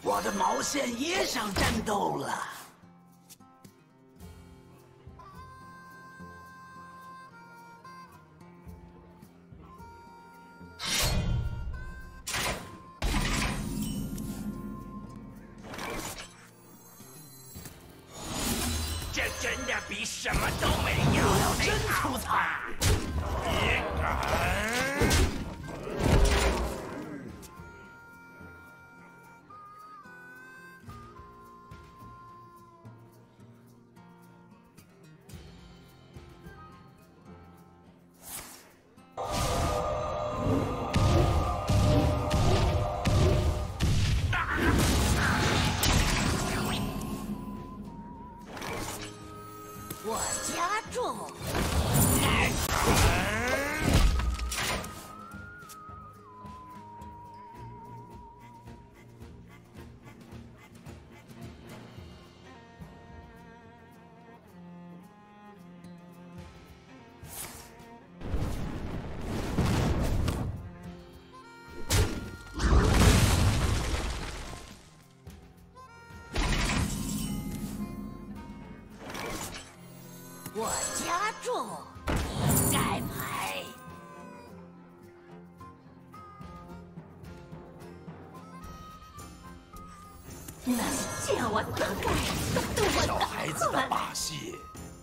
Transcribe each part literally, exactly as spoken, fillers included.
我的毛线也想战斗了。 这真的比什么都没有。 我要真出彩！ 别敢！ 我加重。我加重，你盖牌。那些叫我大概都对我小孩子的赶快。 把戏。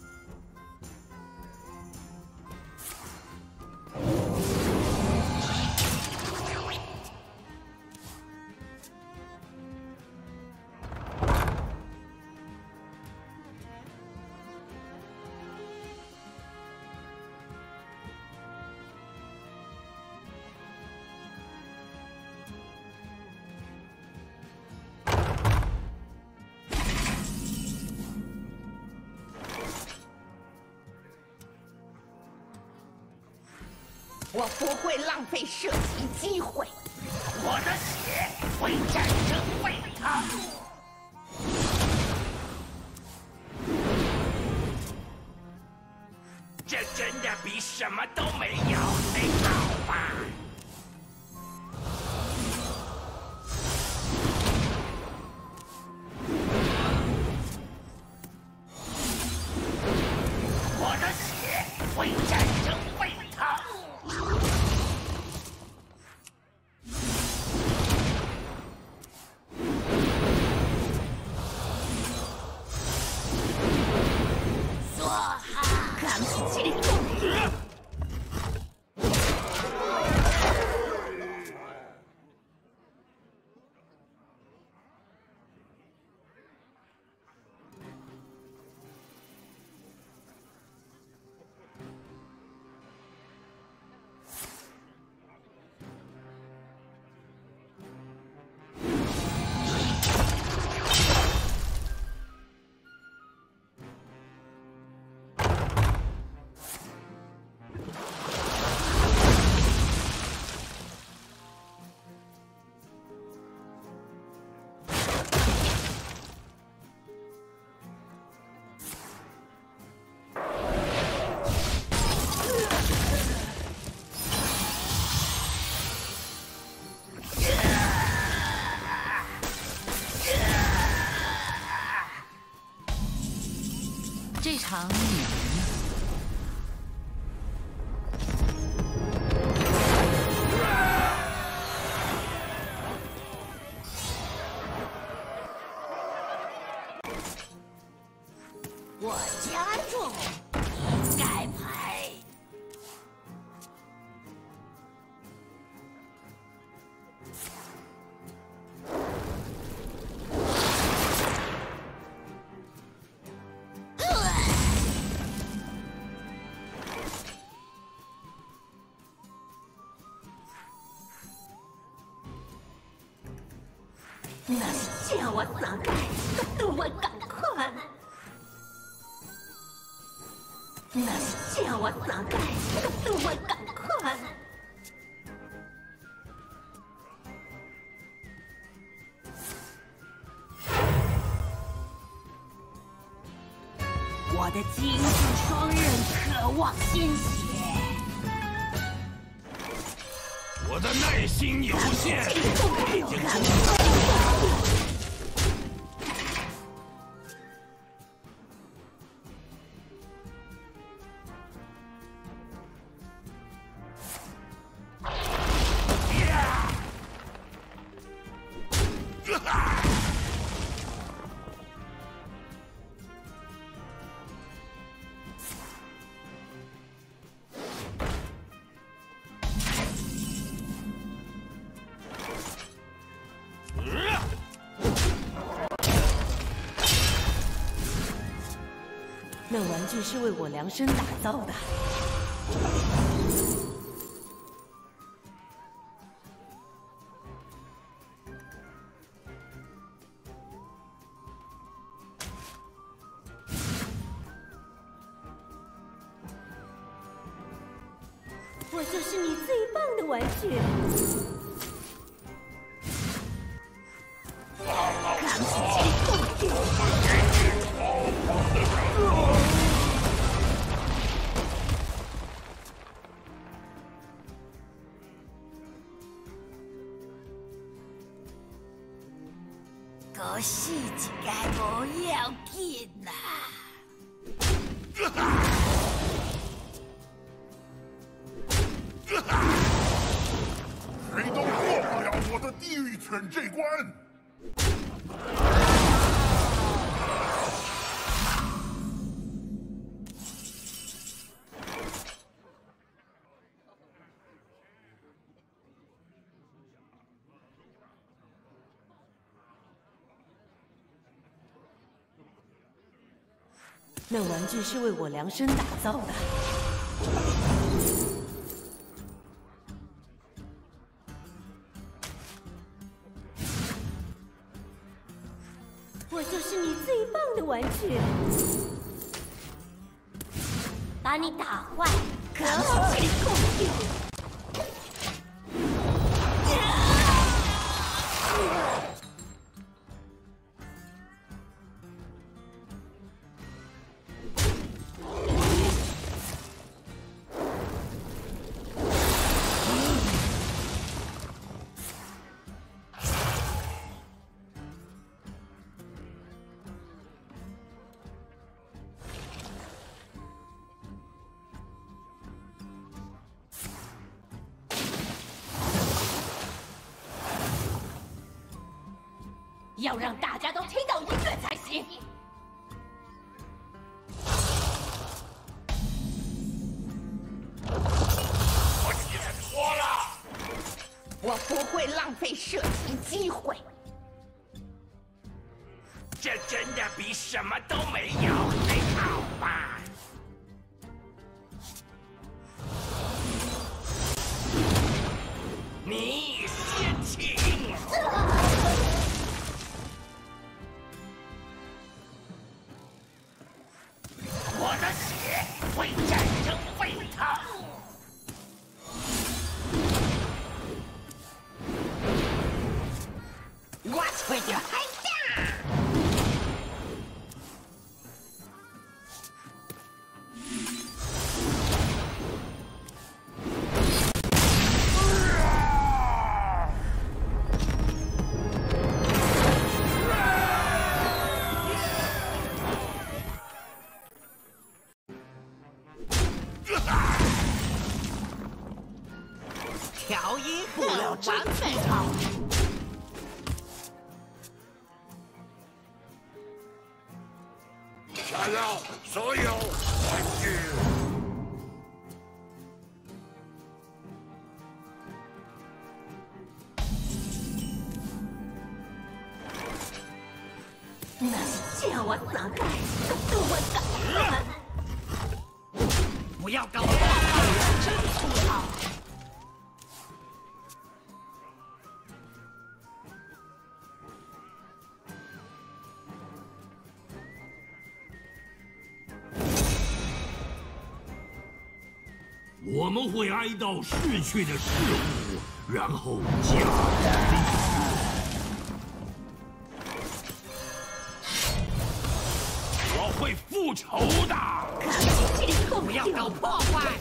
我不会浪费射击机会。 我的血为战争沸腾。这真的比什么都没有得好吧？我的血为战争沸腾。 这场你赢了。 我加重，你盖牌。那些叫我大概都对我赶快。那些叫我大概都对我赶快。我的精致双刃渴望鲜血。 我的耐心有限。 这种感觉。 那玩具是为我量身打造的。 我就是你最棒的玩具。扛起这个个死一个无要紧啦。 谁都过不了我的地狱犬这关。 那玩具是为我量身打造的。 我就是你最棒的玩具。把你打坏，可好？这共用。 要让大家都听到音乐才行。 我解脱了， 我不会浪费射击机会。 这真的比什么都没有还好吧？你先请。我的血为战争沸腾。 Watch where you hide down。调音布料真美好。 杀掉所有玩具！ 那是叫我哪盖，都我敢。 不要搞破坏，真粗糙。 我们会哀悼逝去的事物，然后加以历史。我会复仇的！ 不要搞破坏！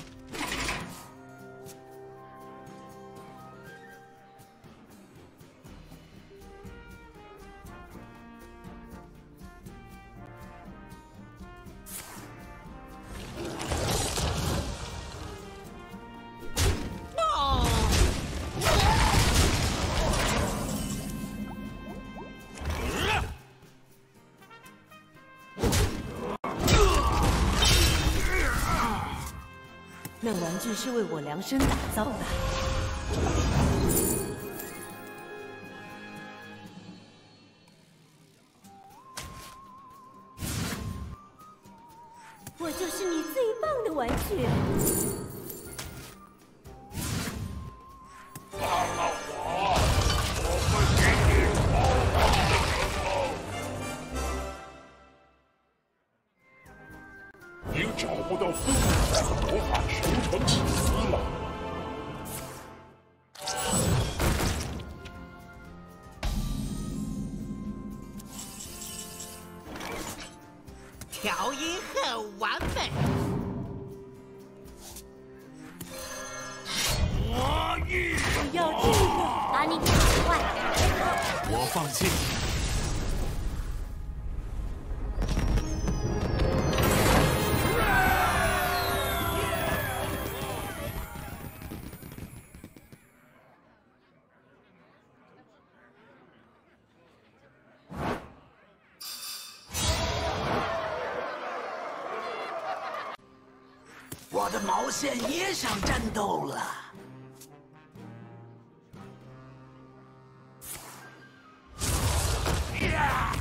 那玩具是为我量身打造的。 我就是你最棒的玩具。 放了我，我会给你好好的。您找不到分量魔法球成起司了。 调音很完美。 我一我要这个， 把你打坏。 我放弃。 我的毛线也想战斗了。 呀！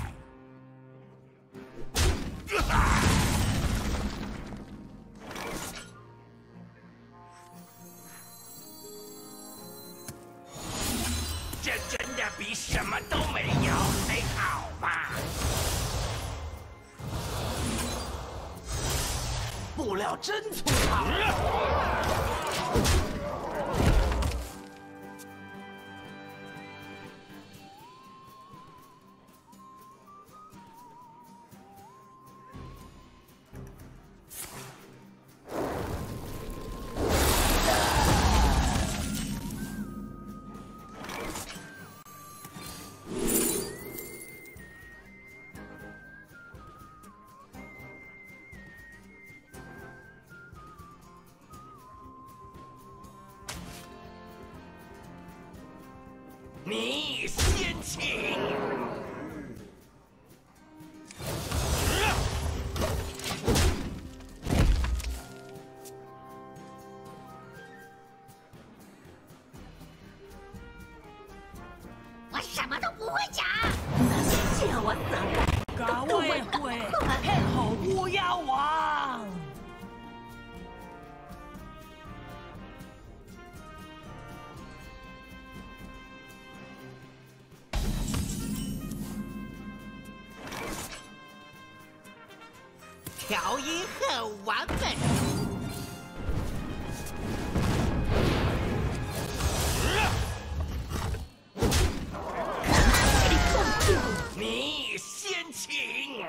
这真的比什么都没有还好吧？ 布料真粗糙。 你先请。 我什么都不会讲。 那是叫我怎么？ 嘎外会黑好乌鸦王。 调音很完美。 你先请。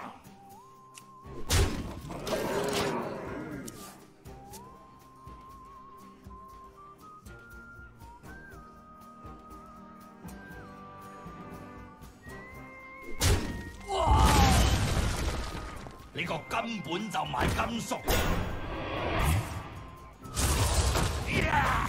哇！ 呢個根本就唔係金屬。呀！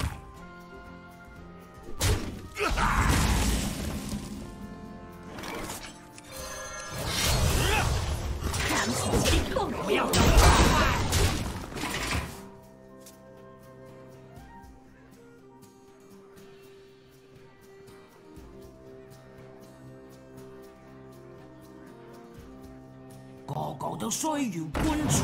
不要这麼破壞！個個都需要棺材。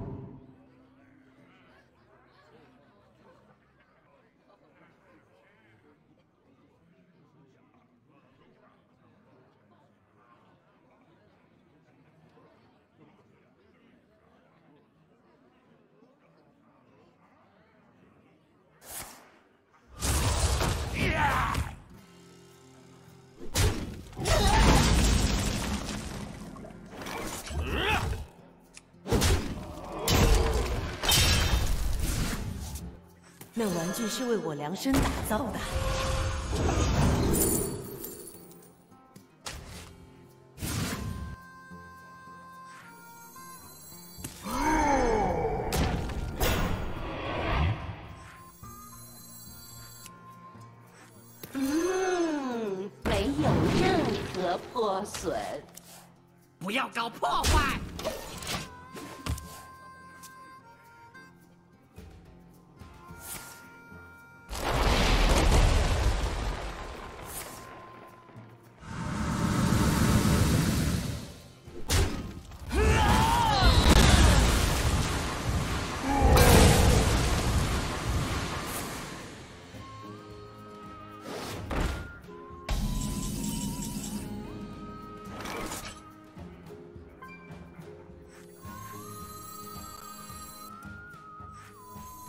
呀！ 那玩具是为我量身打造的。 嗯，没有任何破损。 不要搞破坏。 啊！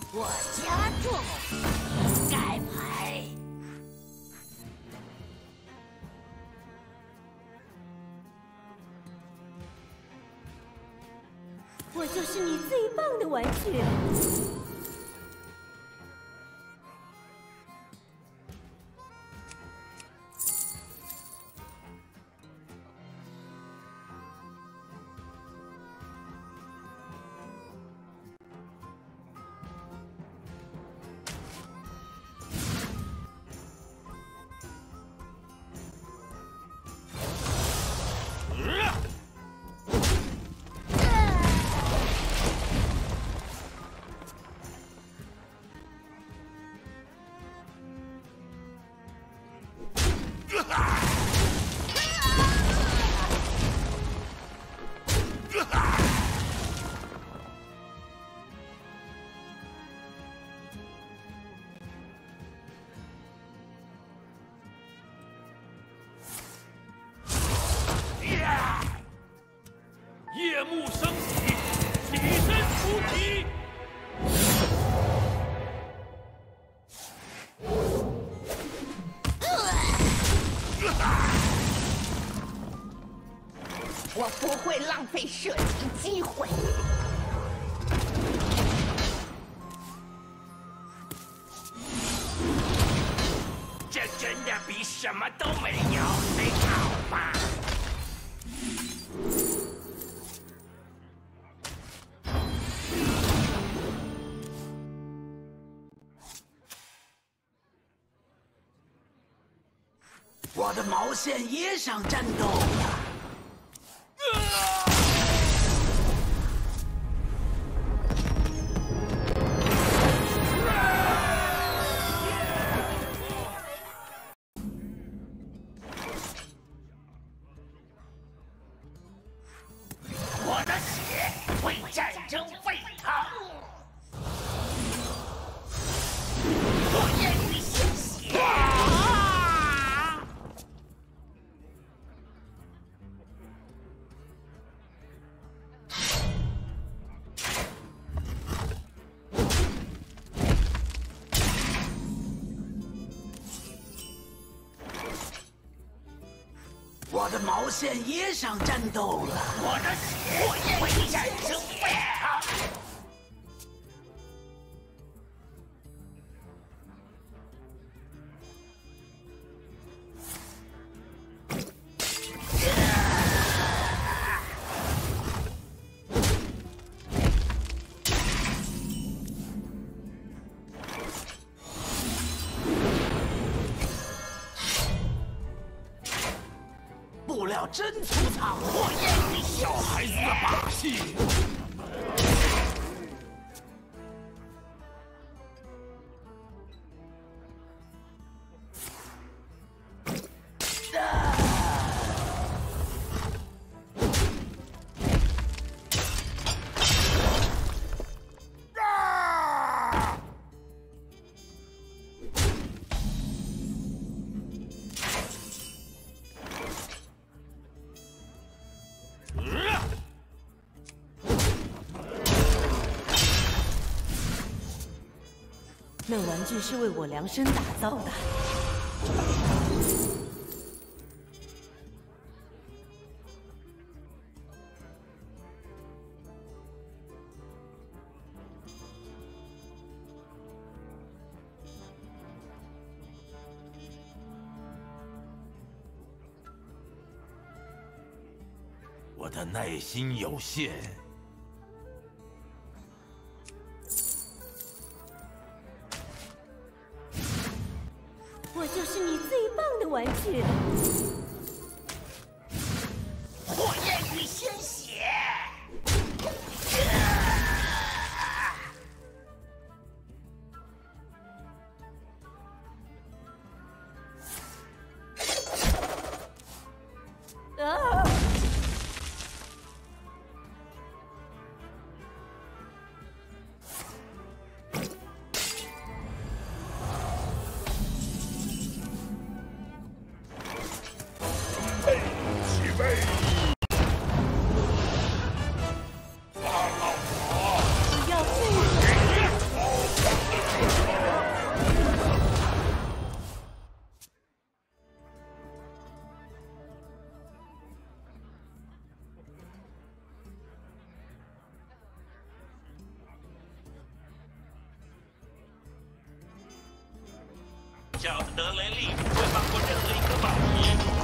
我加重盖牌。 我就是你最棒的玩具。 夜幕升起，起身出击！ 我不会浪费射击机会。 这真的比什么都没有还好吧？ 我的毛线也想战斗了。我的血为战争沸腾，我愿意献血。 我的毛线也想战斗了。我的血为战争沸腾。布料真粗糙，我厌你小孩子的把戏。 那玩具是为我量身打造的。 我的耐心有限。 我就是你最棒的玩具。 我愿意鲜血。 啊！ 小的德雷利不会放过任何一颗宝石。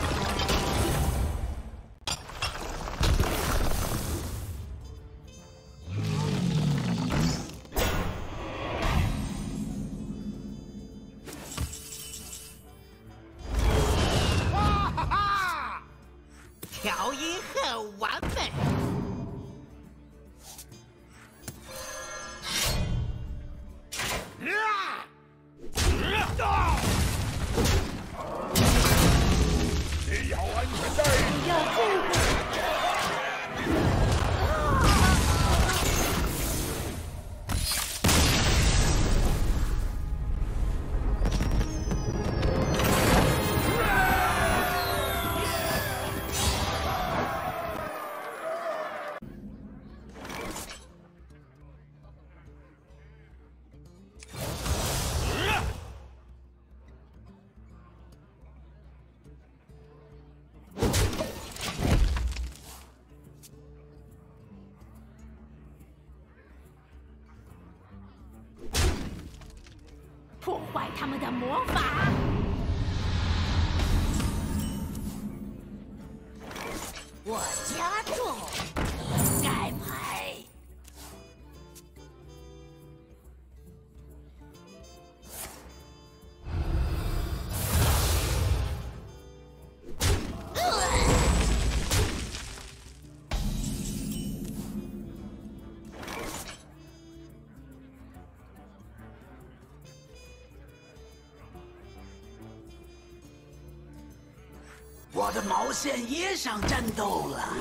调音很完美。 系好安全带。 要这个。 破坏他们的魔法。 我加重盖牌。 我的毛线也想战斗了。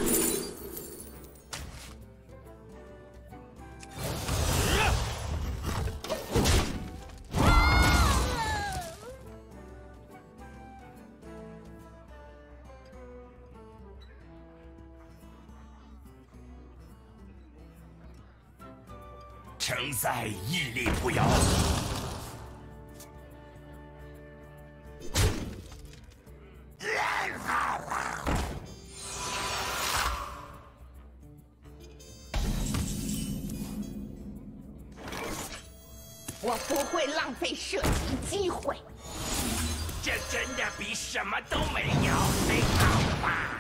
承载屹立不摇。 我不会浪费射击机会。 这真的比什么都没有美好吧？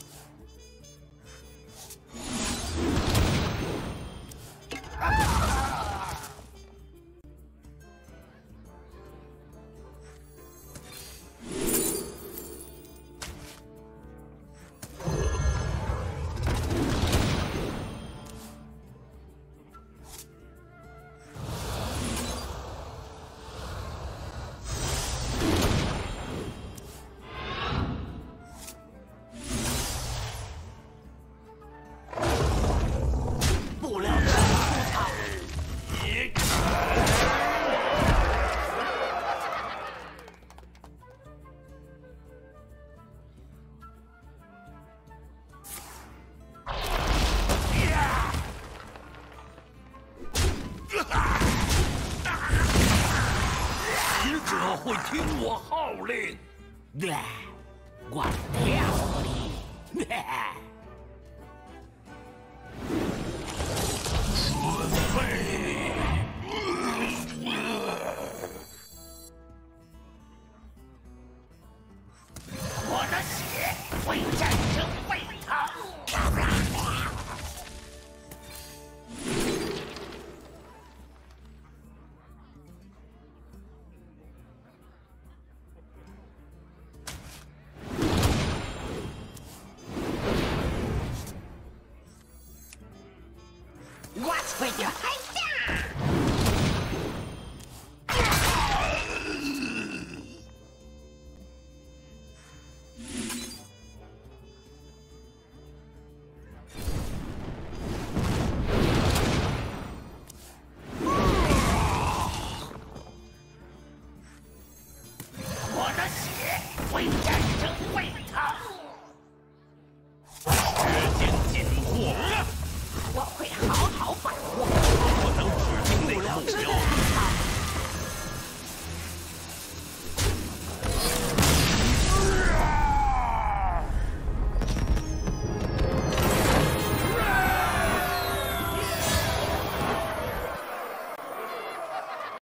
使者会听我号令。 对，我跳你。 准备。 我的血为战争沸腾。 What's with your